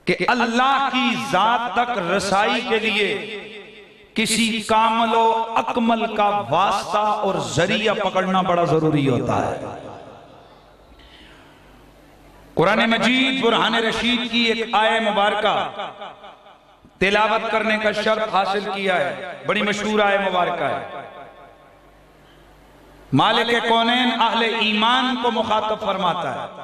कि अल्लाह की जात तक रसाई के लिए किसी कामलो अकमल का वास्ता और जरिया पकड़ना बड़ा जरूरी होता है। कुरान मजीद बुरहान रशीद की एक आय मुबारका तिलावत करने का शर्फ हासिल किया है, बड़ी मशहूर आय मुबारका है। मालिक कौनैन अहले ईमान को मुखातब फरमाता है,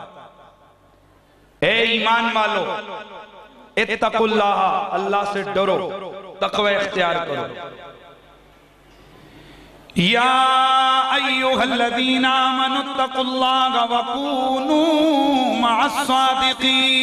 ए ईमान वालो इत्तकुल्लाह, अल्लाह से डरो, तक़वा इख्तियार करो। या अय्युहल्लज़ीना आमनुत्तकुल्लाह व कूनू मअस्सादिक़ीन।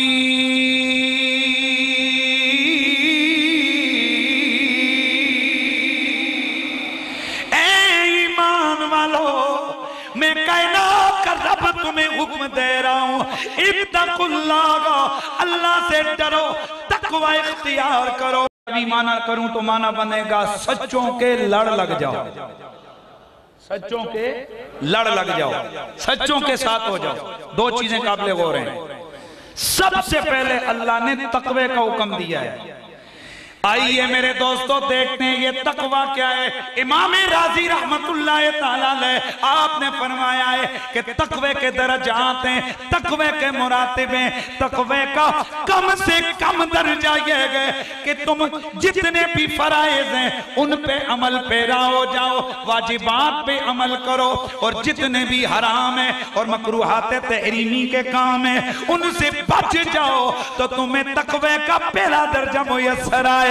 ए ईमान वालो, मैं कायनात का रब तुम्हें हुक्म दे रहा हूं, इत्तकुल्लाह, अल्लाह से डरो, तक़वा इख्तियार करो। भी माना करूं तो माना बनेगा सच्चों के लड़ लग जाओ, सच्चों के लड़ लग जाओ, सच्चों के साथ हो जाओ। दो चीजें काबिल गौर हैं। सबसे पहले अल्लाह ने तक़वे का हुक्म दिया है। आइए मेरे दोस्तों देखते हैं ये तक़वा क्या है। इमाम राजी रहमतुल्लाह तआला अलैह आपने फरमाया है कि तक़वे के दर्जात हैं, तक़वे के मुरातिब हैं। तक़वे का कम से कम दर्जा ये है कि तुम जितने भी फराइज़ हैं उन पे अमल पैरा हो जाओ, वाजिबात पे अमल करो, और जितने भी हराम है और मकरूहात तहरीमी के काम है उनसे बच जाओ, तो तुम्हें तक़वे का पहला दर्जा मुयस्सर आए।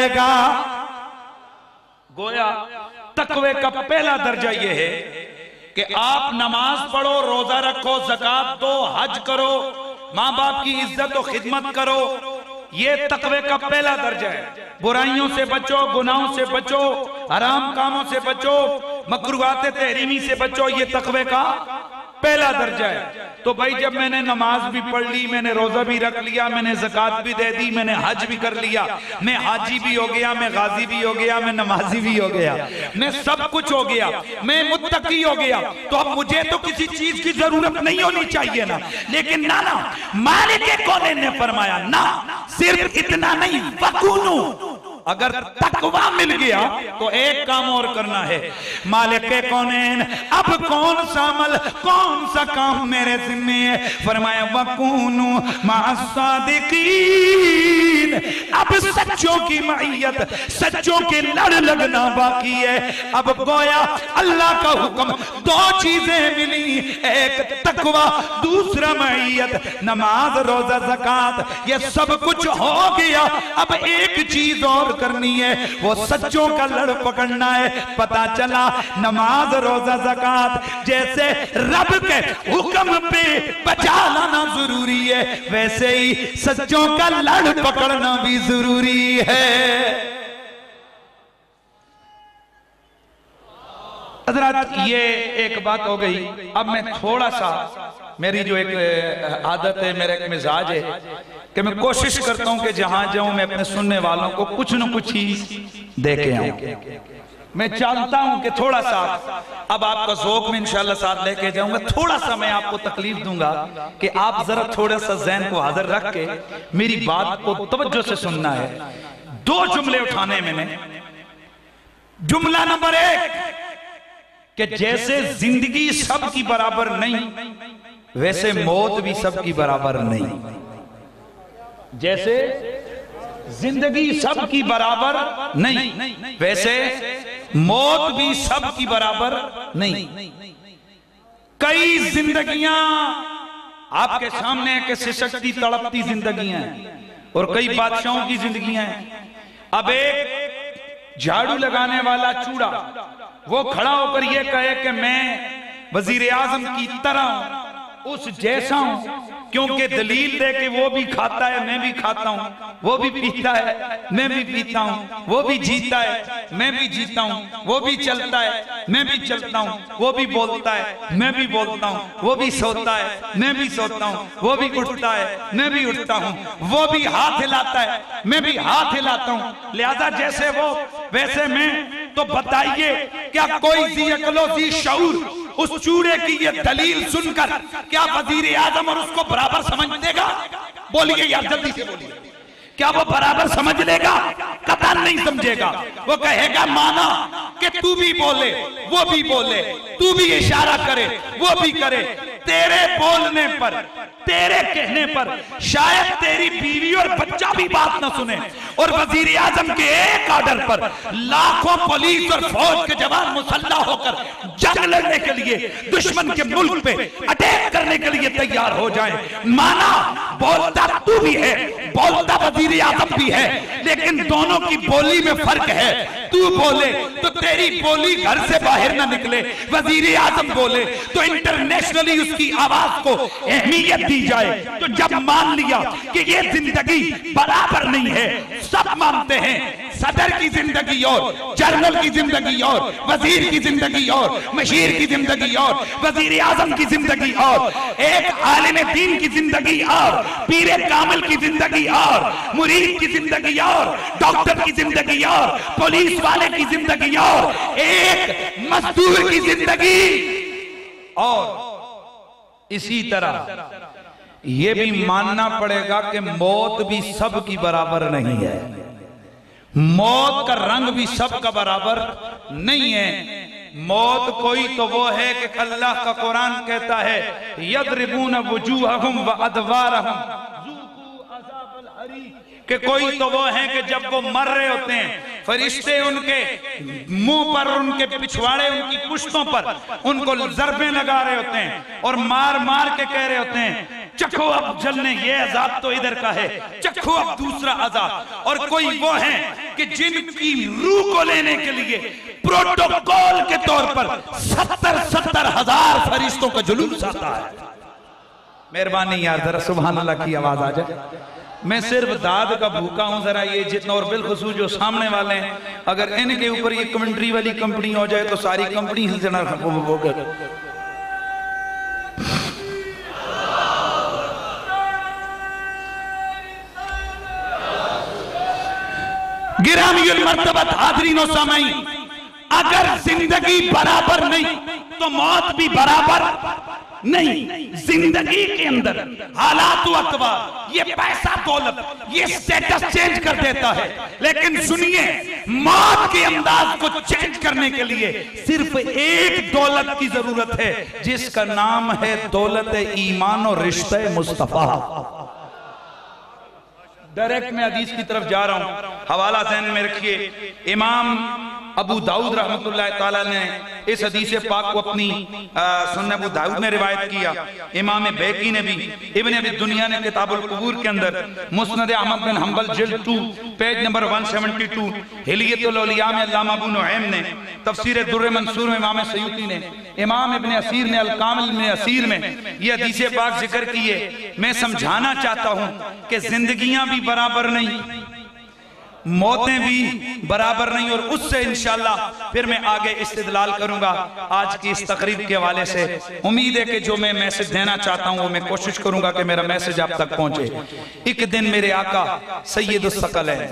गोया तक़वे का पहला दर्जा यह है कि आप नमाज पढ़ो, रोजा रखो, ज़कात दो, हज करो, माँ बाप की इज्जत और खिदमत करो। ये तक़वे का पहला दर्जा है। बुराइयों से बचो, गुनाहों से बचो, हराम कामों से बचो, मकरूहात तहरीमी से बचो। ये तक़वे का पहला दर्जा है। तो भाई जब मैंने नमाज भी पढ़ ली, मैंने रोजा भी रख लिया, मैंने ज़कात भी दे दी, मैंने हज भी कर लिया, मैं हाजी भी हो गया, मैं गाजी भी हो गया, मैं नमाजी भी हो गया, मैं सब कुछ हो गया, मैं मुत्तकी हो गया, तो अब मुझे तो किसी चीज की जरूरत नहीं होनी चाहिए ना। लेकिन ना मालिक कौनैन ने फरमाया ना, सिर्फ इतना नहीं, वकूनू, अगर तक़वा मिल गया तो एक काम और करना है। मालिक कौनैन अब कौन सा अमल, कौन सा काम मेरे जिम्मे है? फरमाया वकूनू मअस्सादिक़ीन। अब सच्चों की मईयत, सच्चों के लड़ लगना बाकी है। अब गोया अल्लाह का हुक्म, दो चीजें मिली, एक तक़वा, दूसरा मईयत। नमाज, रोजा, ज़कात, ये सब कुछ हो गया। अब एक चीज और करनी है, वो सच्चों का लड़ पकड़ना है। पता चला नमाज, रोजा, ज़कात जैसे रब के हुक्म पे बचा लाना जरूरी है, वैसे ही सच्चों का लड़ पकड़ना भी जरूरी है। हज़रात ये एक बात हो गई। अब मैं थोड़ा सा, मेरी जो एक आदत है, मेरा एक मिजाज है कि मैं कोशिश करता हूं कि जहां जाऊं मैं अपने सुनने वालों को कुछ न कुछ चीज दे के आऊं। मैं चाहता हूं कि थोड़ा सा, अब आपका ज़ौक़ में इंशाल्लाह साथ लेके जाऊंगा, थोड़ा सा मैं आपको तकलीफ दूंगा कि आप जरा थोड़ा सा ज़हन को हाजिर रख के मेरी बात को तवज्जो से सुनना है। दो जुमले उठाने मैंने। जुमला नंबर एक कि जैसे जिंदगी सबकी बराबर नहीं, वैसे मौत भी सबकी बराबर नहीं। जैसे जिंदगी सबकी बराबर नहीं, वैसे मौत भी सबकी बराबर नहीं। कई जिंदगियां आपके सामने के सिसकती तड़पती जिंदगियां हैं और कई बादशाहों की जिंदगियां हैं। अब एक झाड़ू लगाने वाला चूड़ा वो खड़ा होकर ये कहे कि मैं वजीर आजम की तरह उस जैसा हूं, क्योंकि दलील दे के वो भी खाता है, मैं भी खाता हूं, वो भी पीता है, मैं भी पीता हूं, वो भी जीता है, मैं भी जीता हूं, वो भी चलता है, मैं भी चलता हूं, वो भी बोलता है, मैं भी बोलता हूं, वो भी सोता है, मैं भी सोता हूं, वो भी उठता है, मैं भी उठता हूं, वो भी हाथ हिलाता है, मैं भी हाथ हिलाता हूं, लिहाजा जैसे वो वैसे मैं। तो बताइए क्या कोई ज़ी अक़लो ज़ी शऊर उस चूड़े की ये दलील सुनकर क्या वजीर आजम और उसको बराबर समझ देगा? बोलिए यार, जल्दी से बोलिए। क्या वो बराबर समझ लेगा? कतई नहीं समझेगा। वो कहेगा माना कि तू भी बोले वो भी बोले, तू भी इशारा करे वो भी करे, तेरे बोलने पर, तेरे कहने पर शायद तेरी बीवी और बच्चा भी बात ना सुने, और वजीर आजम के एक ऑर्डर पर लाखों पुलिस और फौज के जवान मुसल्लह होकर जंग लड़ने के लिए, दुश्मन के मुल्क पे अटैक करने के लिए तैयार हो जाए। माना बोलता तू भी है, बोलता वजीर आजम भी है, लेकिन दोनों की बोली में फर्क है। तू बोले तो तेरी बोली घर से बाहर ना निकले, वजीर आजम बोले तो इंटरनेशनली उसकी आवाज को अहमियत दी जाए। तो जब मान लिया कि ये जिंदगी बराबर नहीं है, सब मानते हैं सदर की जिंदगी और, जनरल की जिंदगी और, वजीर की जिंदगी और, मशीर की जिंदगी और, वजीर आजम की जिंदगी और, एक आलिम दीन की जिंदगी और, पीरे कामिल की जिंदगी और, मुरीद की जिंदगी और, डॉक्टर की जिंदगी और, पुलिस वाले की जिंदगी और, एक मजदूर की जिंदगी और। इसी तरह यह भी मानना पड़ेगा कि मौत भी सबकी बराबर नहीं है, मौत का रंग भी सबका बराबर नहीं है। मौत कोई तो वो है कि अल्लाह का कुरान कहता है यदरिबून वजूहहुम व अदवारहुम ज़ूक़ू अज़ाबल हरीक़, कि कोई तो वो है कि जब वो मर रहे होते हैं फरिश्ते उनके मुंह पर, उनके पिछवाड़े, उनकी पुश्तों पर उनको ज़रबे लगा रहे होते हैं और मार मार के कह रहे होते हैं चखो अब जलने, ये अजाब तो इधर का है, चखो अब दूसरा अजाब। और कोई वो है कि जिनकी रूह को लेने के लिए प्रोटोकॉल के तौर पर 70-70 हजार फरिश्तों का जुलूस आता है। मेहरबानी यार जरा सुभान अल्लाह की आवाज आ जाए। मैं सिर्फ दाद का भूखा हूं, जरा ये जितना, और बिलखुसूस जो सामने वाले हैं, अगर इनके ऊपर ये कमेंट्री वाली कंपनी हो जाए तो सारी कंपनी से जना गिरामीउल मर्तबत हाज़रीन व सामाईन, अगर जिंदगी बराबर नहीं तो मौत भी बराबर नहीं। जिंदगी के अंदर हालात अतवा, ये पैसा दौलत, ये स्टेटस चेंज कर देता है, लेकिन सुनिए मौत के अंदाज को चेंज करने के लिए सिर्फ एक दौलत की जरूरत है, जिसका नाम है दौलत ईमान और रिश्ते मुस्तफा। डायरेक्ट मैं हदीस की तरफ जा रहा हूं, हवाला ज़हन में रखिए। इमाम अबू दाऊद रहमतुल्लाह ताला ने इस हदीस पाक को अपनी सुन्नत अबू दाऊद में रिवायत किया, इमाम बैकी ने भी, इब्न अबी दुनिया ने किताबुल कुबूर के अंदर, मुस्नद अहमद बिन हंबल जिल्द 2 पेज नंबर 172, हिलियतुल औलिया में अल्लामा अबू नुऐम ने, तफसीर दुर्र मंसूर में इमाम सयूती ने, इमाम इब्न असीर ने अल कामिल में असीर में ये हदीस पाक जिक्र की है। मैं समझाना चाहता हूं कि जिंदगियां भी बराबर नहीं, मौतें भी बराबर नहीं, और उससे इंशाअल्लाह फिर मैं आगे इस्तिदलाल करूंगा आज की इस तकरीब के हवाले से। उम्मीद है कि जो मैं मैसेज देना चाहता हूं वो मैं कोशिश करूंगा कि मेरा मैसेज आप तक पहुंचे। एक दिन मेरे आका सैयदुस सकलैन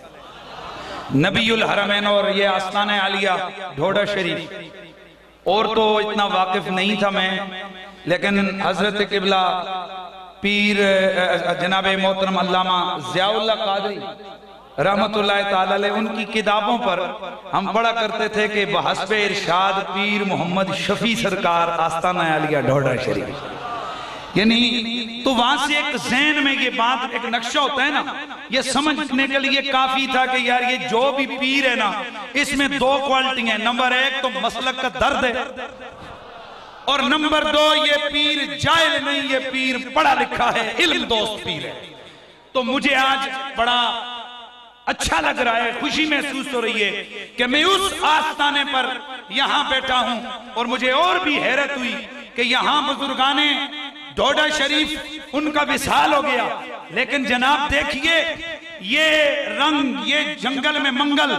नबीउल हरमैन और ये आस्ताने आलिया ढोडा शरीफ, और तो इतना वाकिफ नहीं था मैं, लेकिन हजरत किबला पीर जनाब मोहतरम अल्लामा ज़ियाउल्लाह कादरी रहमतुल्लाह ताला अलैह, उनकी किताबों पर हम पढ़ा करते थे कि बहस्बे इरशाद पीर मोहम्मद शफी सरकार आस्ताना आलिया ढोडा शरीफ, यानी तो वहां से एक ज़हन में ये बात, एक नक्शा होता है ना, ये समझने के लिए काफी था कि यार ये जो भी पीर है ना, इसमें 2 क्वालिटी है। नंबर 1 तो मसलक का दर्द है, और नंबर 2 ये पीर जाहिल नहीं, ये पीर पढ़ा लिखा है, इल्म दोस्त पीर है। तो मुझे आज बड़ा अच्छा लग रहा है, खुशी महसूस हो रही है कि मैं उस आस्ताने पर यहां बैठा हूं, और मुझे और भी हैरत हुई कि यहां बुजुर्गाने ढोडा शरीफ उनका विसाल हो गया, लेकिन जनाब देखिए ये रंग, ये जंगल में मंगल,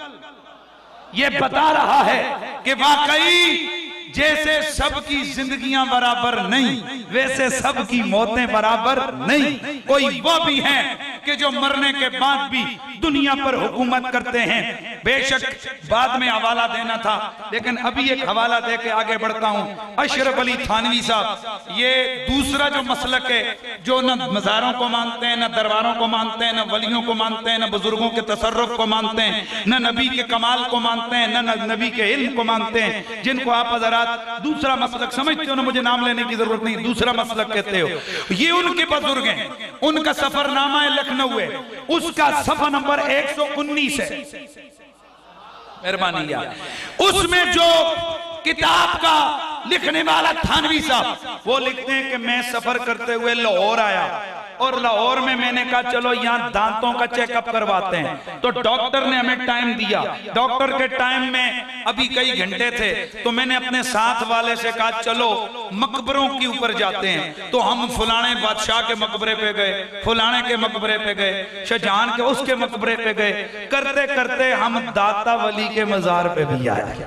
ये बता रहा है कि वाकई जैसे सबकी जिंदगियां बराबर नहीं, वैसे सबकी मौतें बराबर नहीं। कोई वो भी हैं कि जो मरने के बाद भी दुनिया पर हुकूमत करते हैं। बेशक बाद में हवाला देना था, लेकिन अभी एक हवाला दे के आगे बढ़ता हूं। अशरफ अली थानवी साहब, ये दूसरा जो मसलक है, जो न मज़ारों को मानते हैं, न दरबारों को मानते हैं, न वलियों को मानते हैं, न बुजुर्गों के तसर्रुफ को मानते हैं, न नबी के कमाल को मानते हैं, न नबी के इल्म को मानते हैं, जिनको आप हज़रात दूसरा मसलक समझते हो ना, मुझे नाम लेने की जरूरत नहीं, दूसरा मसलक कहते हो। ये उनके बुजुर्ग हैं, उनका सफरनामा है लखनऊ है, उसका सफा नंबर 119 है। मेहरबानी यार, उसमें जो किताब का लिखने वाला थानवी साहब, वो लिखते हैं कि मैं सफर करते हुए लाहौर आया और लाहौर में मैंने कहा चलो यहाँ दांतों का चेकअप करवाते हैं। तो डॉक्टर ने हमें टाइम दिया, डॉक्टर के टाइम में अभी कई घंटे थे, तो मैंने अपने साथ वाले से कहा चलो मकबरों के ऊपर जाते हैं। तो हम फलाने बादशाह के मकबरे पे गए, फलाने के मकबरे पे गए, शाहजहां के उसके मकबरे पे गए, करते करते हम दाता वली के मजार पे भी आए।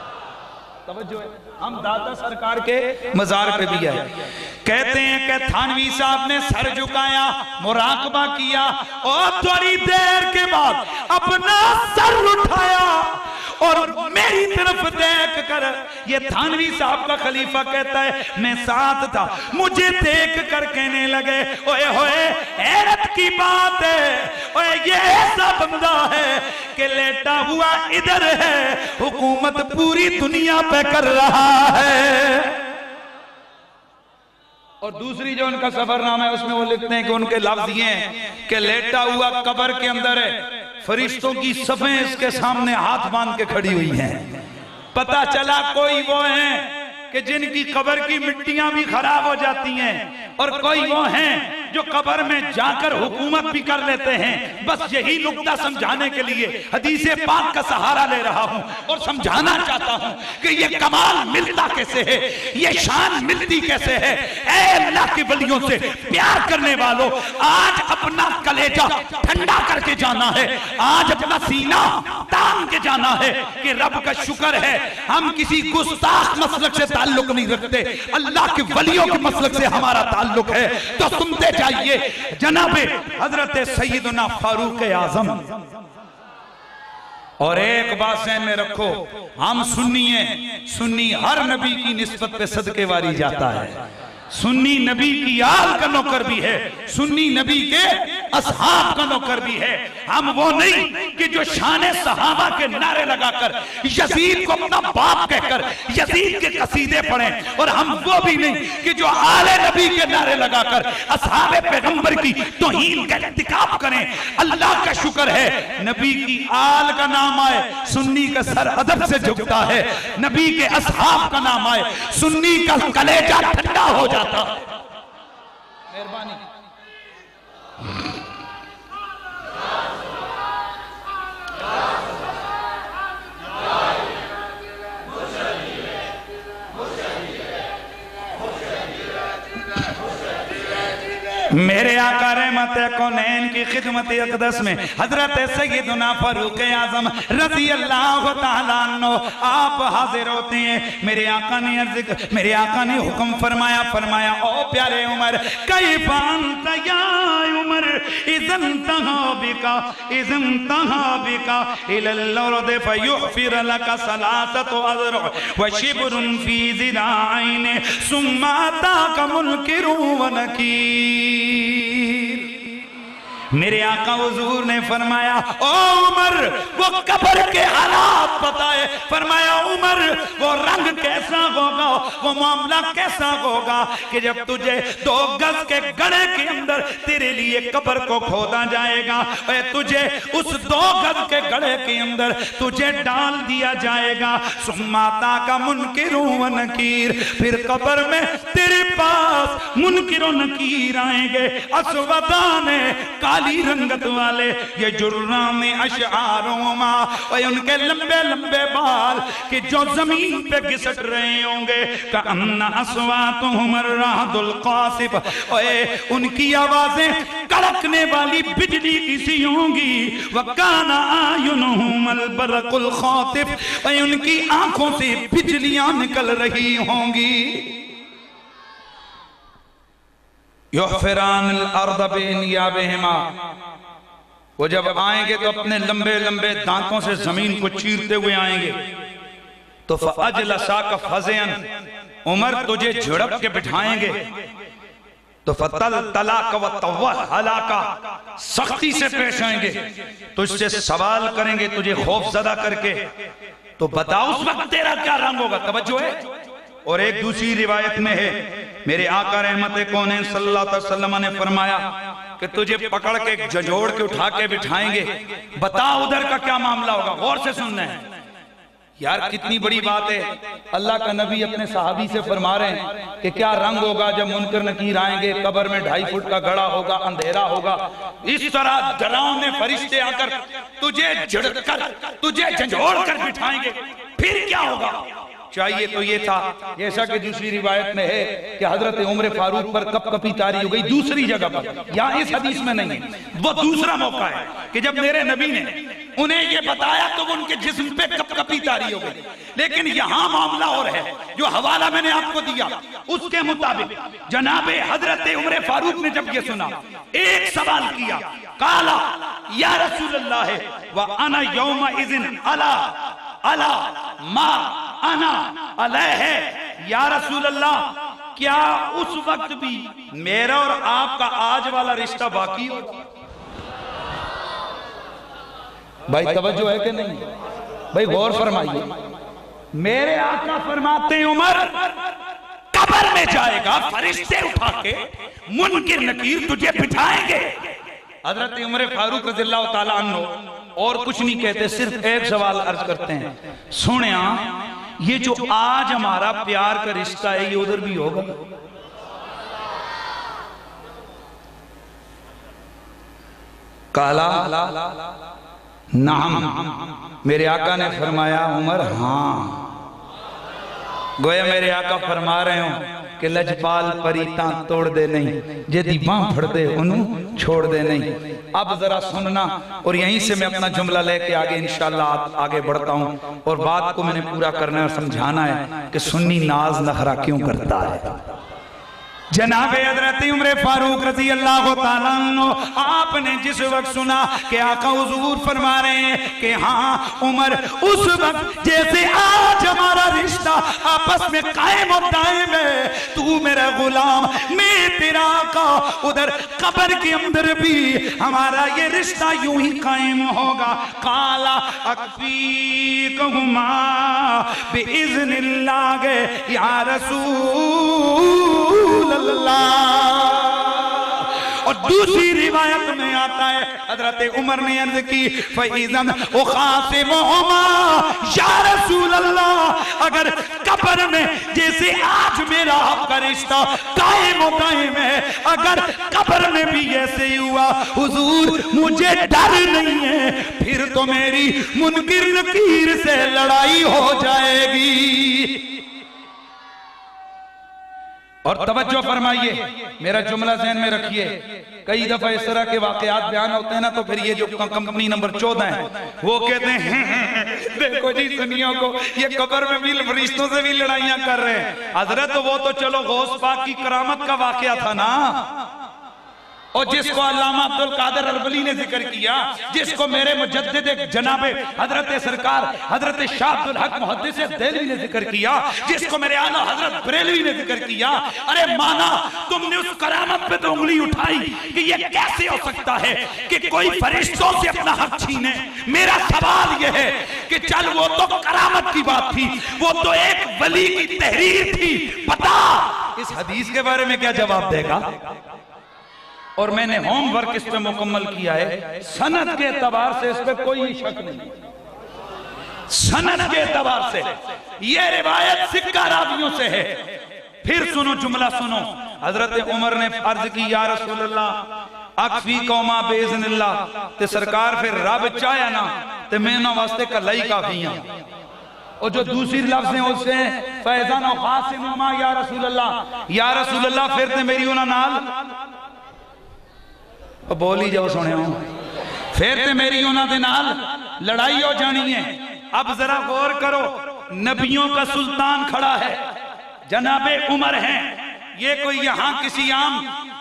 हम दाता सरकार के मजार पे भी आए। कहते हैं कि थानवी साहब ने सर झुकाया, मुराकबा किया और थोड़ी देर के बाद अपना सर उठाया और मेरी तरफ देख कर, ये थानवी साहब का खलीफा कहता है मैं साथ था, मुझे देख कर कहने लगे ओए होए हैरत की बात है, ओए ये ऐसा बंदा है कि लेटा हुआ इधर है, हुकूमत पूरी दुनिया पे कर रहा है। और दूसरी जो उनका सफरनामा है उसमें वो लिखते हैं कि उनके लफ्ज ये हैं कि लेटा हुआ कब्र के अंदर है, फरिश्तों की सफ़ें इसके सामने हाथ बांध के खड़ी हुई हैं। पता चला कोई वो हैं कि जिनकी कब्र की मिट्टियां भी खराब हो जाती हैं, और कोई वो हैं जो कब्र में जाकर हुकूमत भी कर लेते हैं। बस यही नुक्ता समझाने के लिए हदीस पाक का सहारा ले रहा हूं और समझाना चाहता हूं कि ये कमाल मिलता कैसे है, ये शान मिलती कैसे है। ऐ अल्लाह के वलियों से प्यार करने वालों, आज अपना कलेजा ठंडा करके जाना है, आज अपना सीना तान के जाना है कि रब का शुक्र है हम किसी गुस्ताख मसलक से ताल्लुक नहीं रखते, अल्लाह के वलियों के मसलक से हमारा ताल्लुक है। तो सुनते जाइए जनाबे हजरत सैयदना फारूक आजम। और एक बात ज़हन में रखो, हम सुन्नी हैं, सुन्नी हर नबी की निस्बत पे सदके वारी जाता है। सुन्नी नबी की आल का नौकर भी है, सुन्नी नबी के असहाब का नौकर भी है। हम वो नहीं कि जो शाने सहाबा के नारे लगाकर यजीद को अपना बाप कहकर यजीद के कसीदे पढ़ें, और हम वो भी नहीं कि जो आले नबी के नारे लगाकर असहाबे पैगंबर की तौहीन का इर्तिकाब करें। अल्लाह का शुक्र है नबी की आल का नाम आए, सुन्नी का सर अदब से झुकता है, नबी के असहाब का नाम आए, सुन्नी का कलेजा ठंडा हो जाता। मेहरबानी। मेरे आका रहमत कौनैन की खिदमत अक़दस में हजरत सैयदना फारूक आज़म रज़ी अल्लाह तआला अन्हु आप हाजिर होते हैं। मेरे आका ने हुक्म फरमाया, फरमाया ओ प्यारे उमर, कैफ़ा अंत या उमर इज़न तहा बिका इलल अर्द फयुग़फ़िर लका सलासतु अज़र व शिब्रुन फ़ी ज़िराइन सुम्मा अताका मुनकिरुन व नकीर। मेरे आका हुजूर ने फरमाया ओ उमर, वो कब्र के हालात बताए। फरमाया उमर, वो रंग कैसा होगा, वो मामला कैसा होगा कि जब तुझे 2 गज के गड्ढे के अंदर तेरे लिए कब्र को खोदा जाएगा, तुझे उस 2 गज के गड्ढे के अंदर तुझे डाल दिया जाएगा। सुम्माता का मुनकिरुन व नकीर, फिर कब्र में तेरे पास मुनकिर व नकीर आएंगे, असवदाने काली रंगत वाले, ये जुर्राम अशआरों मा, और उनके लंबे लंबे बाल कि जो जमीन पे घिसट रहे होंगे, कअन्ना अस्वातुहुम अर्रादुल कासिफ, उनकी आवाजें कड़कने वाली बिजली की सी होंगी। वकाना आयुनुहुम अलबरकुल खातिफ, उनकी आंखों से बिजलियां निकल रही होंगी। युग़फ़िरान अल-अर्द बिनियाबिहिमा, वो जब आएंगे तो अपने लंबे लंबे दांतों से जमीन को चीरते हुए आएंगे। तो फअजलसा का फज़यन, उमर तुझे झड़प के बिठाएंगे। तो फतल तलाक व तवहला का, सख्ती से पेश आएंगे, तुझसे सवाल करेंगे तुझे खौफजदा करके। तो बताओ उस वक्त तेरा क्या रंग होगा? तवज्जो है। और एक दूसरी रिवायत में है, मेरे आका रहमत कौनैन सल्लल्लाहु अलैहि वसल्लम ने फरमाया कि तुझे पकड़ के झंझोड़ के उठा के बिठाएंगे, बता उधर का क्या मामला होगा। गौर से सुनना है यार, कितनी बड़ी बात है। अल्लाह का नबी अपने सहाबी से फरमा रहे हैं कि क्या रंग होगा जब मुनकर नकीर आएंगे, कब्र में 2.5 फुट का गड़ा होगा, अंधेरा होगा। इस तरह डरावने फरिश्ते आकर तुझे झड़कर, तुझे झंझोड़ कर बिठाएंगे, फिर क्या होगा? चाहिए तो ये था, जैसा कि दूसरी रिवायत में है कि हजरत उमर फारूक पर कपकपी तारी हो गई दूसरी जगह पर, यहाँ इस हदीस में नहीं है। वो दूसरा मौका है कि जब मेरे नबी ने उन्हें ये बताया तो वो उनके जिस्म पे कपकपी तारी हो गई। लेकिन यहाँ मामला और है, जो हवाला मैंने आपको दिया उसके मुताबिक जनाबे हजरत उमर फारूक ने जब ये सुना, एक सवाल किया, काला या रसूल अल्लाह है व अना यौमा इज़िन अला अला मा अना अलैह है, या रसूल अल्लाह क्या उस वक्त भी मेरा और आपका आज वाला रिश्ता बाकी हो? भाई तवज्जो है कि नहीं? भाई गौर फरमाइए। मेरे आका फरमाते हैं उमर कब्र में जाएगा, फरिश्ते उठा के मुनकिर नकीर तुझे बिठाएंगे। हजरत उमर फारूक रज़ियल्लाहु ताला अन्हु और कुछ नहीं कहते, सिर्फ एक सवाल अर्ज करते हैं, सुनिया ये जो आज हमारा प्यार का रिश्ता है ये उधर भी होगा? काला नाम, मेरे आका ने फरमाया उमर हाँ। गोया मेरे आका फरमा रहे हो कि लजपाल परीता तोड़ दे नहीं, जेदी बांह फड़ दे उन्हों छोड़ दे नहीं। अब जरा सुनना, और यहीं से मैं अपना जुमला लेके आगे इंशाअल्लाह आगे बढ़ता हूं। और बात को मैंने पूरा करना है और समझाना है कि सुन्नी नाज नखरा क्यों करता है। जनाबे हज़रत उमर फारूक रज़ी अल्लाह ताला अन्हु, आपने जिस वक्त सुना कि आका हुजूर फरमा रहे हैं कि हाँ उमर उस वक्त जैसे आज हमारा रिश्ता आपस में कायम और दायम है, तू मेरा गुलाम मैं तेरा आका, उधर कब्र के अंदर भी हमारा ये रिश्ता यूं ही कायम होगा। काला अक्फीकुमा बिइज़्निल्लाह या रसूल। और दूसरी रिवायत में आता है हजरत उमर ने अर्ज की फईज़न उखासिमुहुमा या रसूल अल्लाह, अगर कब्र में जैसे आज मेरा आपका रिश्ता कायम दायम है, अगर कब्र में भी ऐसे ही हुआ हुजूर मुझे डर नहीं है, फिर तो मेरी मुनकिर नकीर से लड़ाई हो जाएगी। और तवज्जो फरमाइए, मेरा जुमला ज़हन में रखिए। कई दफा इस तरह के वाकयात बयान होते हैं ना, तो फिर ये जो कंपनी नंबर 14 है वो कहते हैं देखो जी सुनियों को ये कब्र में भी फरिश्तों से भी लड़ाइयां कर रहे हैं। हजरत वो तो चलो गौस पाक की करामत का वाकया था ना, और जिसको अल्लामा अब्दुल कादिर अरबली ने जिक्र किया, जिसको मेरे मुजद्दिद जनाबे हजरत सरकार हजरत शाह अब्दुल हक मुहद्दिस देलवी ने जिक्र किया, जिसको मेरे आला हजरत बरेलवी ने जिक्र किया। अरे माना तुमने उस करामत पे तो उंगली उठाई कि ये कैसे हो सकता है कि कोई फरिश्तों से अपना हक छीने। मेरा सवाल यह है कि चल वो तो करामत की बात थी, वो तो एक वली की तहरीर थी, बता इस हदीस के बारे में क्या जवाब देगा? और मैंने होमवर्क इस पे मुकम्मल किया है, सनद के एतबार से इस पे कोई शक नहीं, सनद के एतबार से ये रिवायत सिक्का रावियों से है। फिर सुनो जुमला सुनो, हजरत उमर ने अर्ज की या रसूल अल्लाह अक्फी कौमा बेइज़्निल्लाह, ते सरकार फिर रब चाहे ना ते मैं ना वास्ते कलाई काफी हां। और जो दूसरी लफ्ज़ हैं उससे फैज़ान और खासिमुमा या रसूल अल्लाह फिर ते मेरी उन्हां नाल बोल ही जाओ सुने हो, फिर ते मेरी उन्हां दे नाल लड़ाई हो जानी है। अब जरा गौर करो, नबियों का सुल्तान खड़ा है, जनाबे उमर हैं, ये कोई यहां किसी आम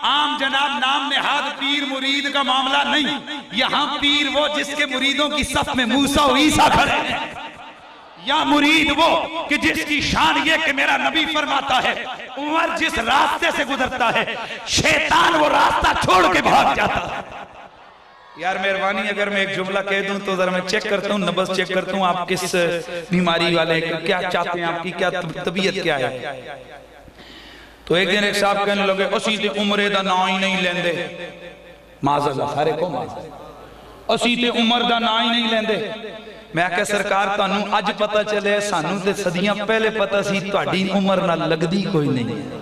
आम जनाब नाम नेहाद पीर मुरीद का मामला नहीं, यहाँ पीर वो जिसके मुरीदों की सफ में मूसा और ईसा खड़े हैं, या मुरीद वो कि जिसकी शान ये कि मेरा नबी फरमाता है उमर जिस रास्ते से गुजरता है शैतान वो रास्ता छोड़ के भाग जाता है। यार मेहरबानी अगर मैं एक जुमला कह दूं तो जरा मैं चेक करता हूँ, नब्ज चेक करता हूँ आप किस बीमारी वाले, क्या चाहते हैं, आपकी क्या तबीयत क्या है। तो एक दिन एक साहब कहने लगे असी ते उमरे दा ना ही नहीं लेंदे, माज़अल्लाह सारे को माज़अल्लाह, असी ते उमर दा ना ही नहीं लेंदे। मैं क्या सरकार तानू अज पता चले, सानू ते सदियां पहले पता सी तुहाडी उमर नाल लगदी कोई नहीं है।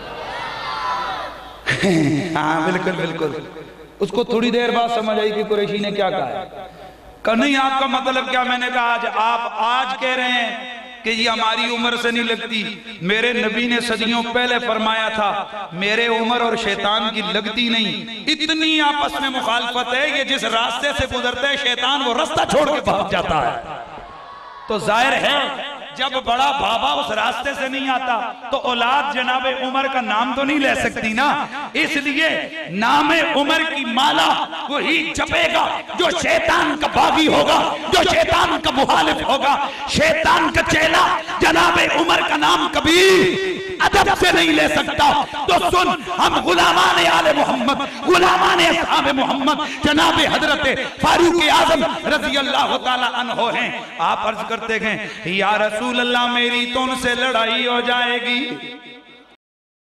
हाँ बिल्कुल बिल्कुल, उसको थोड़ी देर बाद समझ आई कि कुरैशी ने क्या कहा। नहीं आपका मतलब क्या? मैंने कहा आप आज कह रहे हैं कि ये हमारी उम्र से नहीं लगती, मेरे नबी ने सदियों पहले फरमाया था मेरे उम्र और शैतान की लगती नहीं। इतनी आपस में मुखालफत है, ये जिस रास्ते से गुजरते हैं शैतान वो रास्ता छोड़ के भाग जाता है। तो जाहिर है जब बड़ा बाबा उस रास्ते से नहीं आता तो औलाद जनाबे उमर का नाम तो नहीं ले सकती ना, इसलिए नामे उमर की माला वही जपेगा जो शैतान का बागी होगा, जो शैतान का मुखालिफ होगा। शैतान का चेला जनाबे उमर का नाम कभी अदब से नहीं ले सकता। तो सुन, हम गुलामान आले मोहम्मद, गुलामान असहाबे मोहम्मद जनाबे हजरत फारूक आजम रजी अल्लाह ताला अन्हो हैं। आप अर्ज करते हैं या रसूल अल्लाह मेरी तो उनसे लड़ाई हो जाएगी।